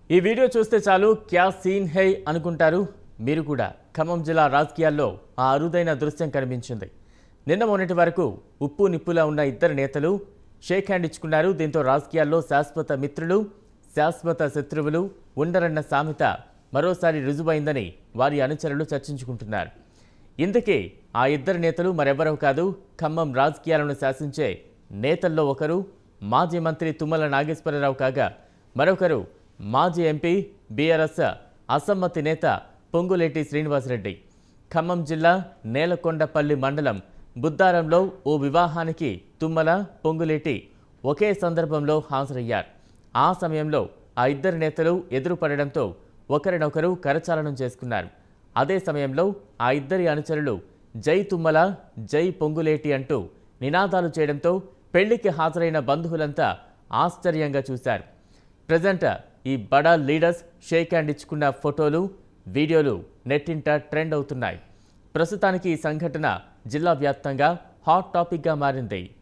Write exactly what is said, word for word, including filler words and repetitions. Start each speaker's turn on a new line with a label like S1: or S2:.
S1: ఈ వీడియో చూస్తే చాలు క్యా సీన్ హై అనుకుంటారు మీరు కూడా. ఖమ్మం జిల్లా రాజకీయాల్లో ఆ అరుదైన దృశ్యం కనిపించింది. నిన్న మొన్నటి వరకు ఉప్పు నిప్పులా ఉన్న ఇద్దరు నేతలు షేక్ హ్యాండ్ ఇచ్చుకున్నారు. దీంతో రాజకీయాల్లో శాశ్వత మిత్రులు శాశ్వత శత్రువులు ఉండరన్న సామెత మరోసారి రుజువైందని వారి అనుచరులు చర్చించుకుంటున్నారు. ఇందుకే ఆ ఇద్దరు నేతలు మరెవరో కాదు, ఖమ్మం రాజకీయాలను శాసించే నేతల్లో ఒకరు మాజీ మంత్రి తుమ్మల నాగేశ్వరరావు కాగా మరొకరు మాజీ ఎంపీ బీఆర్ఎస్ అసమ్మతి నేత పొంగులేటి శ్రీనివాసరెడ్డి. ఖమ్మం జిల్లా నేలకొండపల్లి మండలం బుద్దారంలో ఓ వివాహానికి తుమ్మల పొంగులేటి ఒకే సందర్భంలో హాజరయ్యారు. ఆ సమయంలో ఆ ఇద్దరు నేతలు ఎదురుపడడంతో ఒకరినొకరు కరచాలనం చేసుకున్నారు. అదే సమయంలో ఆ ఇద్దరి అనుచరులు జై తుమ్మల జై పొంగులేటి అంటూ నినాదాలు చేయడంతో పెళ్లికి హాజరైన బంధువులంతా ఆశ్చర్యంగా చూశారు. ప్రజెంట్ ఈ బడా లీడర్స్ షేక్ హ్యాండ్ ఇచ్చుకున్న ఫోటోలు వీడియోలు నెట్టింట ట్రెండ్ అవుతున్నాయి. ప్రస్తుతానికి ఈ సంఘటన జిల్లా వ్యాప్తంగా హాట్ టాపిక్గా మారింది.